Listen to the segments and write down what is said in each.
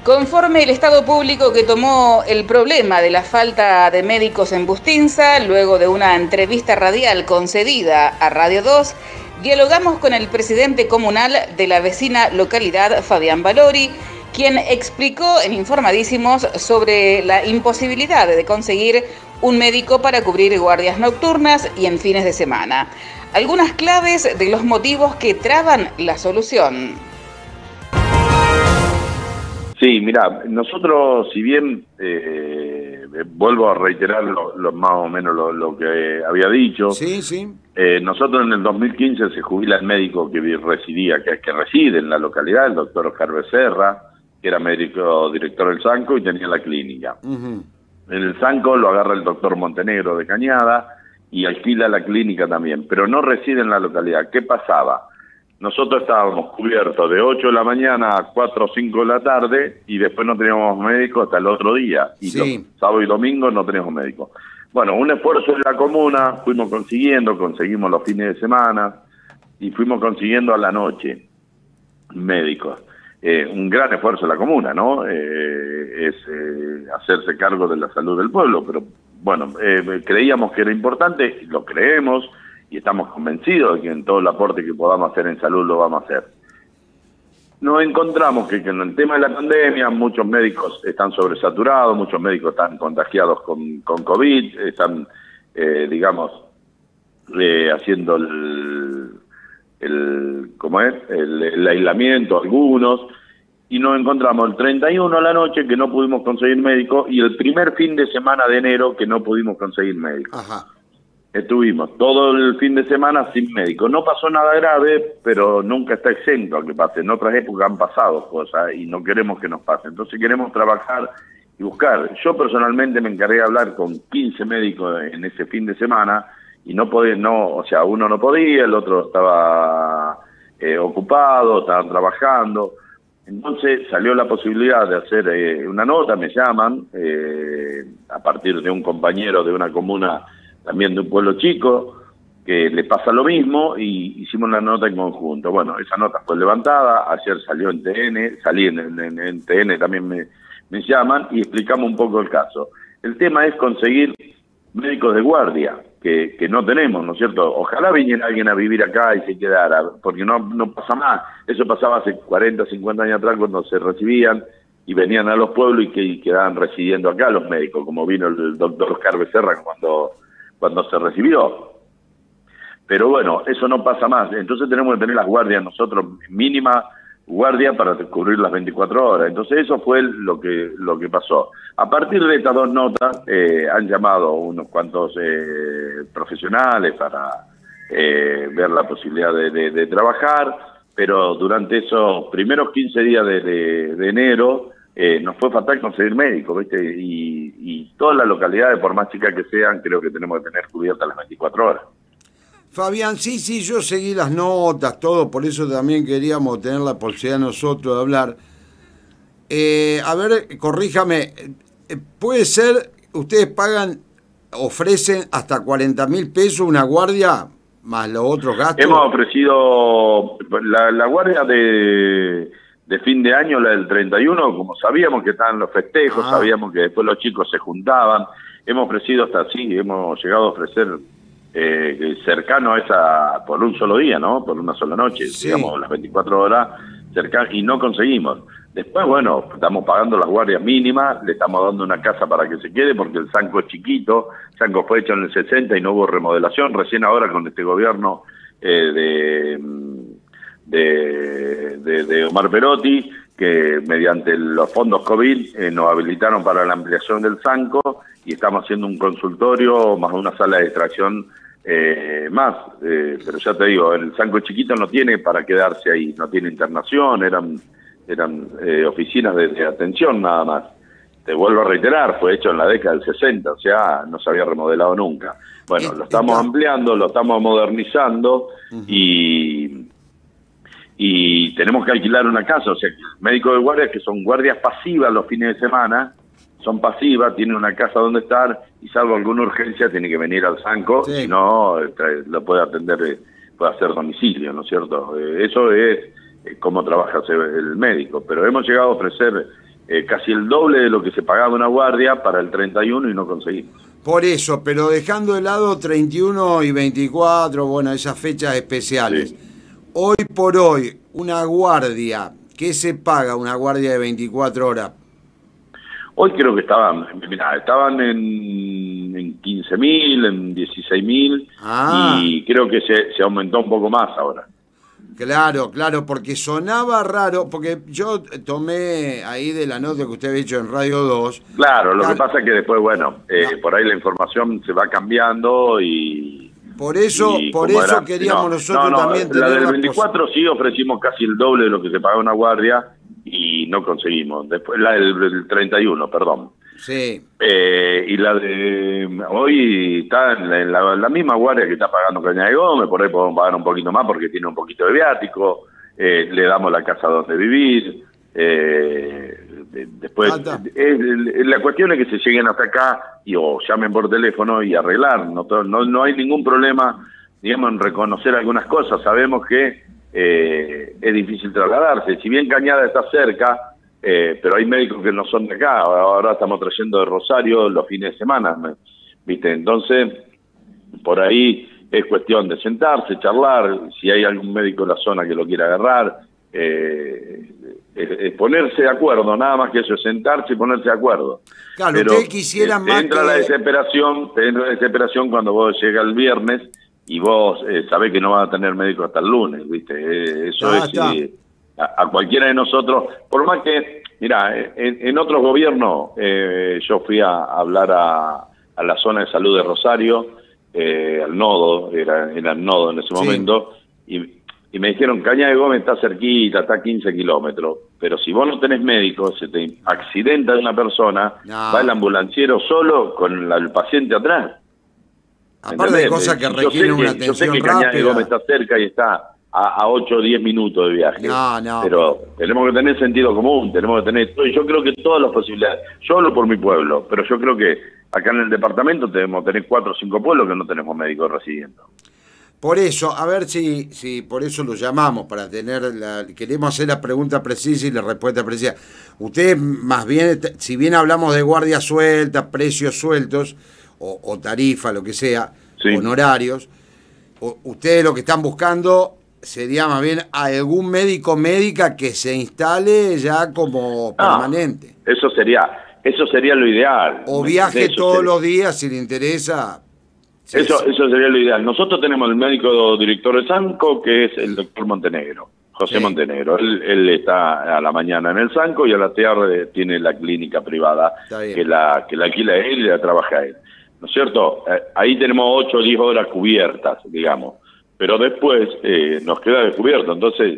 Conforme el Estado público que tomó el problema de la falta de médicos en Bustinza, luego de una entrevista radial concedida a Radio 2, dialogamos con el presidente comunal de la vecina localidad, Fabián Valori, quien explicó en Informadísimos sobre la imposibilidad de conseguir un médico para cubrir guardias nocturnas y en fines de semana. Algunas claves de los motivos que traban la solución. Sí, mira, nosotros, si bien vuelvo a reiterar más o menos lo que había dicho. Sí. Nosotros en el 2015 se jubila el médico que reside en la localidad, el doctor Oscar Becerra, que era médico director del Sanco y tenía la clínica. En el Sanco lo agarra el doctor Montenegro de Cañada y alquila la clínica también, pero no reside en la localidad. ¿Qué pasaba? Nosotros estábamos cubiertos de 8 de la mañana a 4 o 5 de la tarde y después no teníamos médico hasta el otro día. Y sábado y domingo no teníamos médico. Bueno, un esfuerzo de la comuna, conseguimos los fines de semana y fuimos consiguiendo a la noche médicos. Un gran esfuerzo de la comuna, ¿no? Hacerse cargo de la salud del pueblo, pero bueno, creíamos que era importante, lo creemos, y estamos convencidos de que en todo el aporte que podamos hacer en salud lo vamos a hacer. Nos encontramos que en el tema de la pandemia muchos médicos están sobresaturados, muchos médicos están contagiados con COVID, están, haciendo el aislamiento algunos, y nos encontramos el 31 a la noche que no pudimos conseguir médico y el primer fin de semana de enero que no pudimos conseguir médico. Ajá. Estuvimos todo el fin de semana sin médico. No pasó nada grave, pero nunca está exento a que pase. En otras épocas han pasado cosas y no queremos que nos pase. Entonces queremos trabajar y buscar. Yo personalmente me encargué de hablar con 15 médicos en ese fin de semana y uno no podía, el otro estaba ocupado, estaban trabajando. Entonces salió la posibilidad de hacer una nota, me llaman, a partir de un compañero de una comuna, también de un pueblo chico, que le pasa lo mismo, y hicimos una nota en conjunto. Bueno, esa nota fue levantada, ayer salió en TN, salí en TN también me llaman, y explicamos un poco el caso. El tema es conseguir médicos de guardia, que no tenemos, ¿no es cierto? Ojalá viniera alguien a vivir acá y se quedara, porque no pasa más. Eso pasaba hace 40, 50 años atrás cuando se recibían y venían a los pueblos y quedaban residiendo acá los médicos, como vino el doctor Oscar Becerra cuando se recibió. Pero bueno, eso no pasa más. Entonces tenemos que tener las guardias nosotros, mínima guardia para cubrir las 24 horas. Entonces eso fue lo que pasó. A partir de estas dos notas han llamado unos cuantos profesionales para ver la posibilidad de trabajar, pero durante esos primeros 15 días de enero nos fue fatal conseguir médicos, ¿viste? Y todas las localidades, por más chicas que sean, creo que tenemos que tener cubiertas las 24 horas. Fabián, sí, yo seguí las notas, todo, por eso también queríamos tener la posibilidad nosotros de hablar. A ver, corríjame, puede ser, ustedes ofrecen hasta 40.000 pesos una guardia, más los otros gastos. Hemos ofrecido la guardia de fin de año, la del 31, como sabíamos que estaban los festejos, sabíamos que después los chicos se juntaban, hemos ofrecido hemos llegado a ofrecer cercano a esa, por un solo día, ¿no? Por una sola noche, digamos, las 24 horas cercanas, y no conseguimos. Después, bueno, estamos pagando las guardias mínimas, le estamos dando una casa para que se quede, porque el Sanco es chiquito, el Sanco fue hecho en el 60 y no hubo remodelación, recién ahora con este gobierno de Omar Perotti, que mediante los fondos COVID nos habilitaron para la ampliación del Sanco, y estamos haciendo un consultorio más una sala de extracción pero ya te digo, el Sanco chiquito no tiene para quedarse ahí, no tiene internación, eran oficinas de atención nada más. Te vuelvo a reiterar, fue hecho en la década del 60, o sea, no se había remodelado nunca. Bueno, lo estamos ampliando, lo estamos modernizando, y tenemos que alquilar una casa, o sea, médicos de guardia que son guardias pasivas los fines de semana, son pasivas, tienen una casa donde estar, y salvo alguna urgencia tiene que venir al Sanco, si no lo puede atender, puede hacer domicilio, ¿no es cierto? Eso es cómo trabaja el médico, pero hemos llegado a ofrecer casi el doble de lo que se pagaba una guardia para el 31 y no conseguimos. Por eso, pero dejando de lado 31 y 24, bueno, esas fechas especiales. Sí. Hoy por hoy, una guardia, ¿qué se paga una guardia de 24 horas? Hoy creo que estaban en 15.000, en 16.000, y creo que se aumentó un poco más ahora. Claro, claro, porque sonaba raro, porque yo tomé ahí de la nota que usted había hecho en Radio 2. Claro, lo que pasa es que después, bueno, por ahí la información se va cambiando y... Por eso queríamos nosotros también tener la del 24 sí ofrecimos casi el doble de lo que se pagaba una guardia y no conseguimos. Después la del 31, perdón. Sí. Y la de hoy está en la misma guardia que está pagando Cañada de Gómez, por ahí podemos pagar un poquito más porque tiene un poquito de viático, le damos la casa donde vivir, después la cuestión es que se lleguen hasta acá o llamen por teléfono y arreglar, no hay ningún problema, digamos, en reconocer algunas cosas. Sabemos que es difícil trasladarse, si bien Cañada está cerca, pero hay médicos que no son de acá. Ahora estamos trayendo de Rosario los fines de semana, ¿viste? Entonces, por ahí es cuestión de sentarse, charlar, si hay algún médico en la zona que lo quiera agarrar, ponerse de acuerdo, nada más que eso, es sentarse y ponerse de acuerdo. Claro, pero ustedes quisieran más entra la desesperación cuando vos llega el viernes y vos sabés que no vas a tener médico hasta el lunes, ¿viste? Eso a cualquiera de nosotros, por más que, mira, en otros gobiernos, yo fui a hablar a la zona de salud de Rosario, al nodo, era el nodo en ese momento, y me dijeron, Cañada de Gómez está cerquita, está a 15 kilómetros, pero si vos no tenés médico, se te accidenta una persona, va el ambulanciero solo con el paciente atrás. Aparte de cosas que requieren una atención rápida. Yo sé que Cañada de Gómez está cerca y está a 8 o 10 minutos de viaje. Pero tenemos que tener sentido común, tenemos que tener... Yo creo que todas las posibilidades... Yo hablo por mi pueblo, pero yo creo que acá en el departamento debemos tener 4 o 5 pueblos que no tenemos médicos residiendo. Por eso, a ver si por eso lo llamamos, para tener queremos hacer la pregunta precisa y la respuesta precisa. Usted, más bien, si bien hablamos de guardias sueltas, precios sueltos, o tarifa, lo que sea, honorarios, ustedes lo que están buscando sería más bien algún médica que se instale ya como permanente. Eso sería lo ideal. O viaje todos los días si le interesa. Eso sería lo ideal. Nosotros tenemos el médico director de Sanco, que es el doctor Montenegro, José Montenegro. Él está a la mañana en el Sanco y a la tarde tiene la clínica privada que la alquila él y la trabaja él. ¿No es cierto? Ahí tenemos 8 o 10 horas cubiertas, digamos. Pero después nos queda descubierto. Entonces,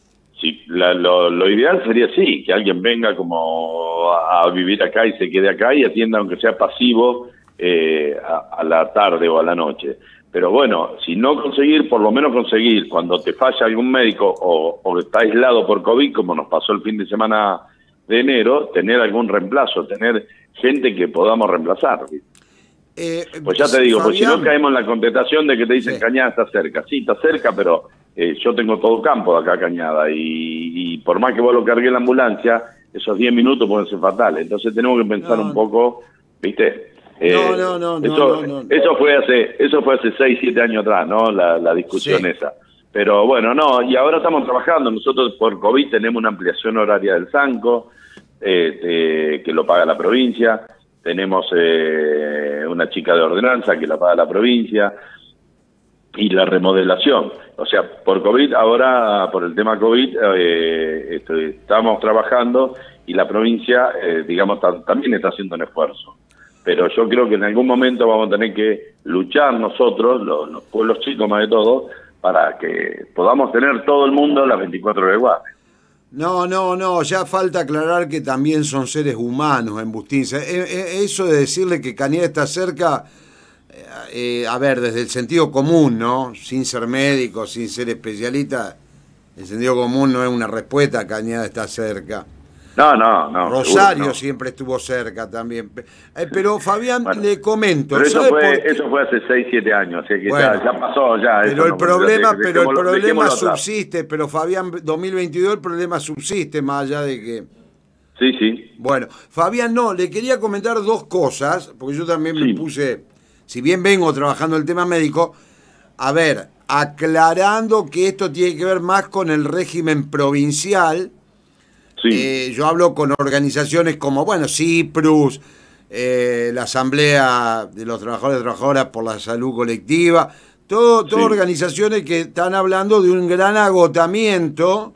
lo ideal sería que alguien venga como a vivir acá y se quede acá y atienda, aunque sea pasivo, a la tarde o a la noche. Pero bueno, si no conseguir, por lo menos conseguir cuando te falla algún médico o está aislado por COVID, como nos pasó el fin de semana de enero, tener algún reemplazo, tener gente que podamos reemplazar. Pues ya te digo, Fabián, pues si no caemos en la contestación de que te dicen Cañada está cerca. Sí, está cerca, pero yo tengo todo campo de acá Cañada y por más que vos lo cargues en la ambulancia, esos 10 minutos pueden ser fatales. Entonces tenemos que pensar un poco, ¿viste? Eso fue hace 6, 7 años atrás, ¿no? La discusión esa. Pero bueno, y ahora estamos trabajando. Nosotros por COVID tenemos una ampliación horaria del Sanco, que lo paga la provincia. Tenemos una chica de ordenanza que la paga la provincia. Y la remodelación. O sea, por COVID, ahora, por el tema COVID, estamos trabajando y la provincia, digamos, también está haciendo un esfuerzo. Pero yo creo que en algún momento vamos a tener que luchar nosotros, los pueblos chicos más de todo, para que podamos tener todo el mundo las 24 horas de guardia. No, ya falta aclarar que también son seres humanos en Bustinza. Eso de decirle que Cañada está cerca, a ver, desde el sentido común, ¿no? Sin ser médico, sin ser especialista, el sentido común no es una respuesta, Cañada está cerca. No. Rosario siempre estuvo cerca también. Pero Fabián, le comento. Pero eso fue hace 6, 7 años, así que ya pasó, ya. Pero el problema subsiste, pero Fabián, 2022 el problema subsiste, más allá de que... Sí, sí. Bueno, Fabián, no, le quería comentar dos cosas, porque yo también me puse, si bien vengo trabajando el tema médico, a ver, aclarando que esto tiene que ver más con el régimen provincial. Sí. Yo hablo con organizaciones como, bueno, CIPRUS, la Asamblea de los Trabajadores y Trabajadoras por la Salud Colectiva, todas organizaciones que están hablando de un gran agotamiento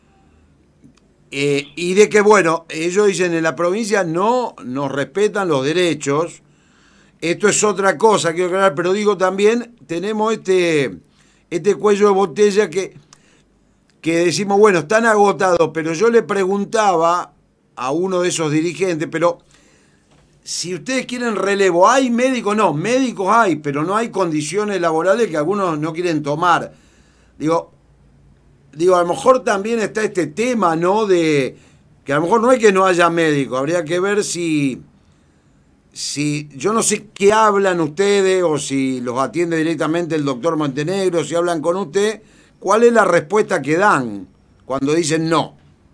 y de que, bueno, ellos dicen en la provincia no nos respetan los derechos. Esto es otra cosa, quiero aclarar, pero digo también, tenemos este cuello de botella que decimos, bueno, están agotados, pero yo le preguntaba a uno de esos dirigentes, pero si ustedes quieren relevo, ¿hay médicos? No, médicos hay, pero no hay condiciones laborales que algunos no quieren tomar. Digo, a lo mejor también está este tema, ¿no? De que a lo mejor no es que no haya médicos, habría que ver si yo no sé qué hablan ustedes o si los atiende directamente el doctor Montenegro, si hablan con usted. ¿Cuál es la respuesta que dan cuando dicen no?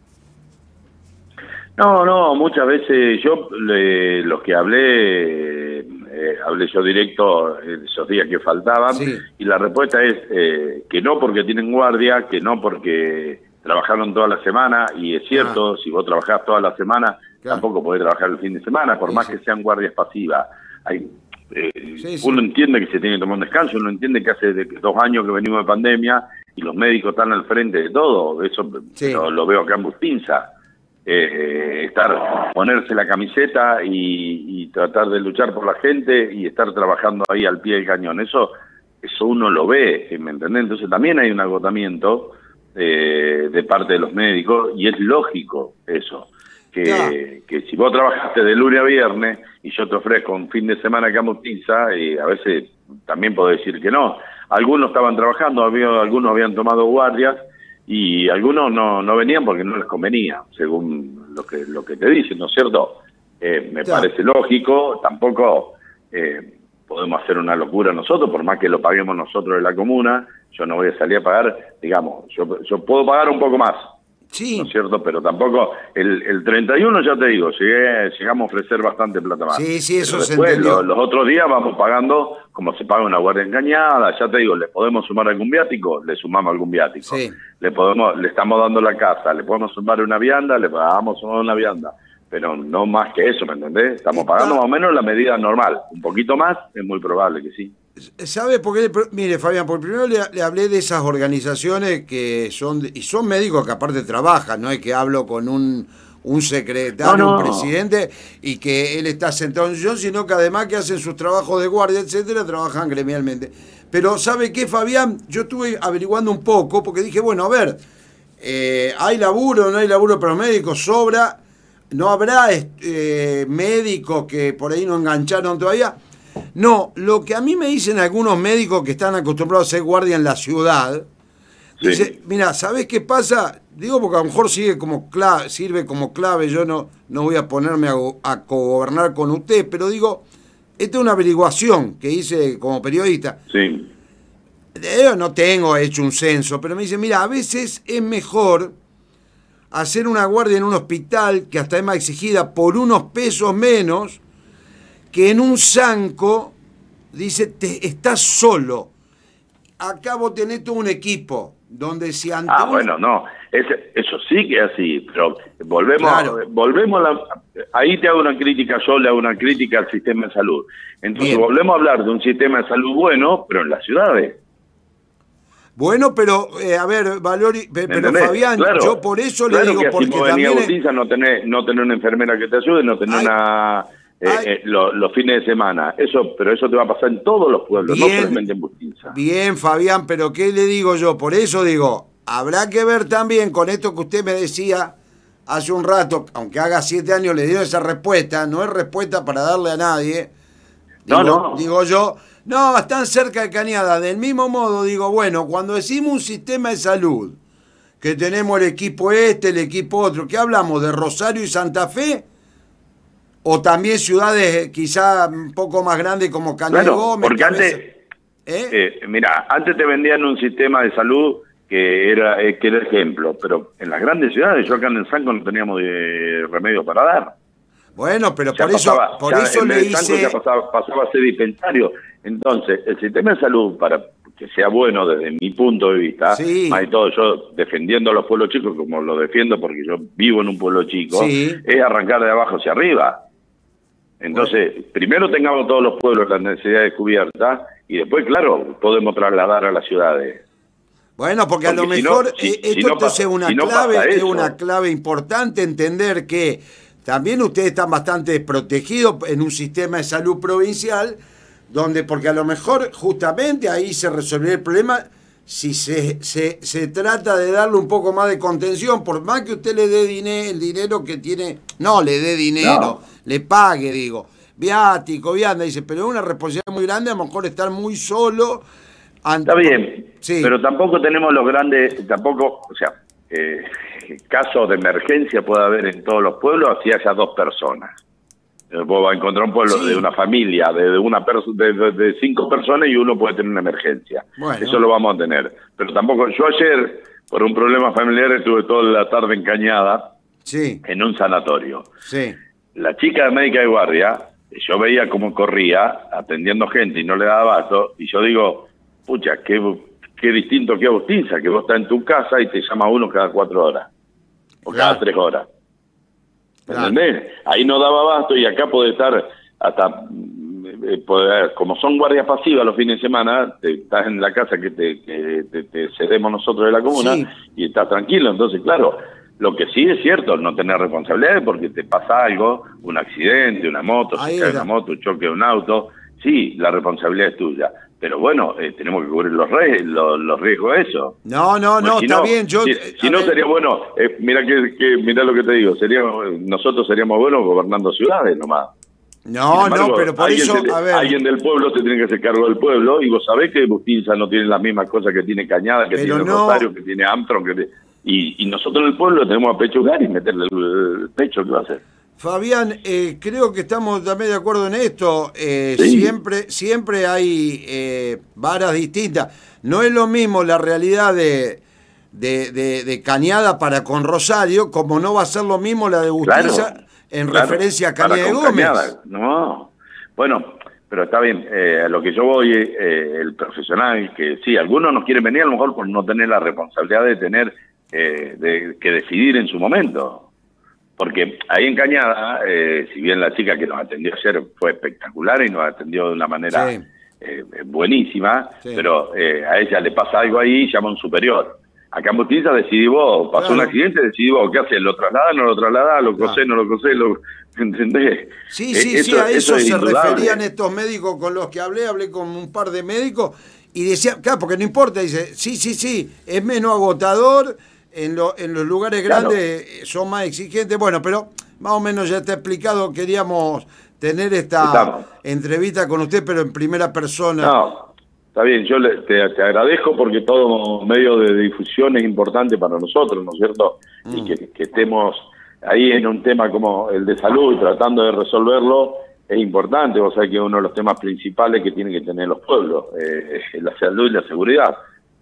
No, muchas veces los que hablé yo directo esos días que faltaban, y la respuesta es que no porque tienen guardia, que no porque trabajaron toda la semana, y es cierto, si vos trabajás toda la semana, tampoco podés trabajar el fin de semana, por más que sean guardias pasivas. Uno entiende que se tiene que tomar un descanso, uno entiende que hace 2 años que venimos de pandemia, y los médicos están al frente de todo, eso lo veo acá en Bustinza. Ponerse la camiseta y tratar de luchar por la gente y estar trabajando ahí al pie del cañón, eso uno lo ve, ¿me entendés? Entonces también hay un agotamiento de parte de los médicos, y es lógico eso, que si vos trabajaste de lunes a viernes y yo te ofrezco un fin de semana acá en Bustinza, a veces también podés decir que no. Algunos estaban trabajando, algunos habían tomado guardias, y algunos no venían porque no les convenía, según lo que te dicen, ¿no es cierto? Me parece lógico, tampoco podemos hacer una locura nosotros, por más que lo paguemos nosotros de la comuna. Yo no voy a salir a pagar, digamos, yo puedo pagar un poco más, ¿no es cierto? Pero tampoco, el 31 ya te digo, llegamos a ofrecer bastante plata más. Sí, eso se después, entendió. Los otros días vamos pagando como se paga una guardia engañada. Ya te digo, ¿le podemos sumar algún viático? Le sumamos algún viático. Le estamos dando la casa, le podemos sumar una vianda, le pagamos una vianda. Pero no más que eso, ¿me entendés? Estamos pagando más o menos la medida normal. Un poquito más, es muy probable que sí. ¿Sabe por qué? Mire, Fabián, por primero le hablé de esas organizaciones que son médicos que aparte trabajan, no es que hablo con un secretario, un presidente, y que él está sentado en un sillón, sino que además que hacen sus trabajos de guardia, etcétera, trabajan gremialmente. Pero ¿sabe qué, Fabián? Yo estuve averiguando un poco, porque dije, bueno, a ver, ¿hay laburo, no hay laburo para los médicos? ¿Sobra? ¿No habrá médicos que por ahí no engancharon todavía? No, lo que a mí me dicen algunos médicos que están acostumbrados a ser guardia en la ciudad, dice, mira, ¿sabés qué pasa? Digo porque a lo mejor sirve como clave, yo no voy a ponerme a cogobernar con usted, pero digo, esta es una averiguación que hice como periodista. Yo no tengo hecho un censo, pero me dicen, mira, a veces es mejor hacer una guardia en un hospital, que hasta es más exigida, por unos pesos menos, que en un zanco, dice, estás solo. Acá vos tenés todo un equipo, donde si ante bueno, no, eso sí que es así, pero volvemos ahí te hago una crítica, yo le hago una crítica al sistema de salud. Entonces volvemos a hablar de un sistema de salud bueno, pero en las ciudades. Bueno, pero, a ver, Valori, pero Fabián, yo por eso le digo, que porque si vos venís a Bustinza no tenés una enfermera que te ayude, no tenés los fines de semana, pero eso te va a pasar en todos los pueblos, no solamente en Bustinza. Bien, Fabián, pero ¿qué le digo yo? Por eso digo, habrá que ver también con esto que usted me decía hace un rato, aunque haga 7 años le dio esa respuesta, no es respuesta para darle a nadie. Digo yo, no, están cerca de Cañada. Del mismo modo, digo, bueno, cuando decimos un sistema de salud, que tenemos el equipo el equipo otro, ¿qué hablamos? ¿De Rosario y Santa Fe? ¿O también ciudades quizá un poco más grandes como Cañada y Gómez? Porque antes, mira, antes te vendían un sistema de salud que era ejemplo, pero en las grandes ciudades, yo acá en el Sanco no teníamos remedio para dar. Bueno, pero Ya por eso le hice... Ya pasaba a ser dispensario. Entonces, el sistema de salud, para que sea bueno desde mi punto de vista, sí, más de todo yo defendiendo a los pueblos chicos como lo defiendo porque yo vivo en un pueblo chico, sí, es arrancar de abajo hacia arriba. Entonces, primero tengamos todos los pueblos las necesidades cubiertas y después, claro, podemos trasladar a las ciudades. Bueno, porque a lo mejor esto entonces es una clave, es una clave importante entender que también ustedes están bastante desprotegidos en un sistema de salud provincial, donde, porque a lo mejor justamente ahí se resolvería el problema si se trata de darle un poco más de contención, por más que usted le dé el dinero que tiene, no le dé dinero, no, le pague, digo, viático, vianda, dice, pero es una responsabilidad muy grande, a lo mejor estar muy solo. Está bien, sí, pero tampoco tenemos los grandes, tampoco, o sea, casos de emergencia puede haber en todos los pueblos si haya 2 personas. Vos vas a encontrar un pueblo de una familia, de 5 personas y uno puede tener una emergencia. Bueno. Eso lo vamos a tener. Pero tampoco, yo ayer, por un problema familiar, estuve toda la tarde en Cañada, sí, en un sanatorio. Sí. La chica de médica de guardia, yo veía cómo corría, atendiendo gente y no le daba abasto, y yo digo, pucha, qué distinto que Agustinza, que vos estás en tu casa y te llama uno cada 4 horas, o cada 3 horas. ¿Entendés? Ahí no daba abasto y acá puede estar hasta, como son guardias pasivas los fines de semana, estás en la casa que te cedemos nosotros de la comuna, sí, y estás tranquilo. Entonces, claro, lo que sí es cierto, no tener responsabilidades porque te pasa algo, un accidente, una moto, se cae una moto, un choque de un auto, sí, la responsabilidad es tuya. Pero bueno, tenemos que cubrir los riesgos de eso. No, está bien. Si no, sería bueno, mira lo que te digo, nosotros seríamos buenos gobernando ciudades nomás. No, pero por eso, a ver... Alguien del pueblo se tiene que hacer cargo del pueblo, y vos sabés que Bustinza no tiene las mismas cosas que tiene Cañada, que tiene Rosario, que tiene Armstrong, y nosotros en el pueblo tenemos a pechugar y meterle el pecho, ¿qué va a hacer? Fabián, creo que estamos también de acuerdo en esto. Sí. Siempre hay varas distintas. No es lo mismo la realidad de Cañada para con Rosario, como no va a ser lo mismo la de Bustinza referencia a Cañada de Gómez. Cañada. No, bueno, pero está bien. A lo que yo voy, el profesional, que sí, algunos nos quieren venir a lo mejor por no tener la responsabilidad de tener que decidir en su momento. Porque ahí en Cañada, si bien la chica que nos atendió ayer fue espectacular y nos atendió de una manera buenísima, pero a ella le pasa algo ahí y llama a un superior. Acá en Bustinza decidí vos, pasó un accidente, decidí vos, ¿qué haces? ¿Lo trasladás, no lo trasladás, lo cosés, no lo cosés? ¿Entendés? Sí, a eso se referían estos médicos con los que hablé con un par de médicos y decían, claro, porque no importa, dice, sí, es menos agotador. En los lugares grandes son más exigentes. Bueno, pero más o menos ya está explicado. Queríamos tener esta entrevista con usted, pero en primera persona. No, está bien. Yo te agradezco porque todo medio de difusión es importante para nosotros, ¿no es cierto? Y que estemos ahí en un tema como el de salud, tratando de resolverlo, es importante. O sea, que uno de los temas principales que tienen que tener los pueblos es la salud y la seguridad.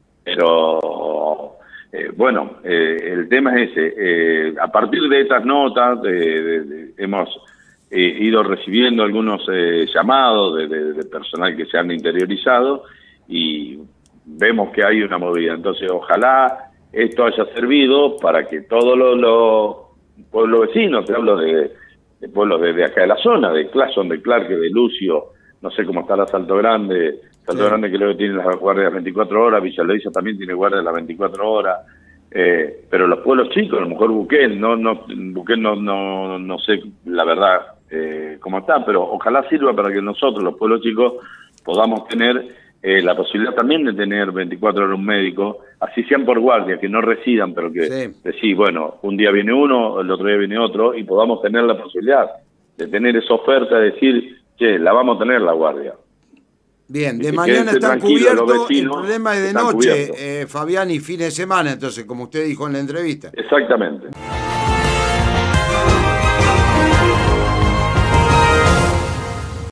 Pero... bueno, el tema es ese. A partir de estas notas hemos ido recibiendo algunos llamados de personal que se han interiorizado y vemos que hay una movida. Entonces, ojalá esto haya servido para que todos los pueblos vecinos, te hablo de pueblos de acá de la zona, de Clason, de Clarke, de Lucio, no sé cómo está la Salto Grande. Salto Grande creo que tiene las guardias 24 horas, Villa Loíza también tiene guardias las 24 horas, pero los pueblos chicos, a lo mejor Buquén, no sé la verdad cómo está, pero ojalá sirva para que nosotros, los pueblos chicos, podamos tener la posibilidad también de tener 24 horas un médico, así sean por guardia, que no residan, pero que sí, bueno, un día viene uno, el otro día viene otro, y podamos tener la posibilidad de tener esa oferta, de decir, che, la vamos a tener la guardia. Bien, de mañana están cubiertos, el problema es de noche, Fabián, y fin de semana, entonces, como usted dijo en la entrevista. Exactamente.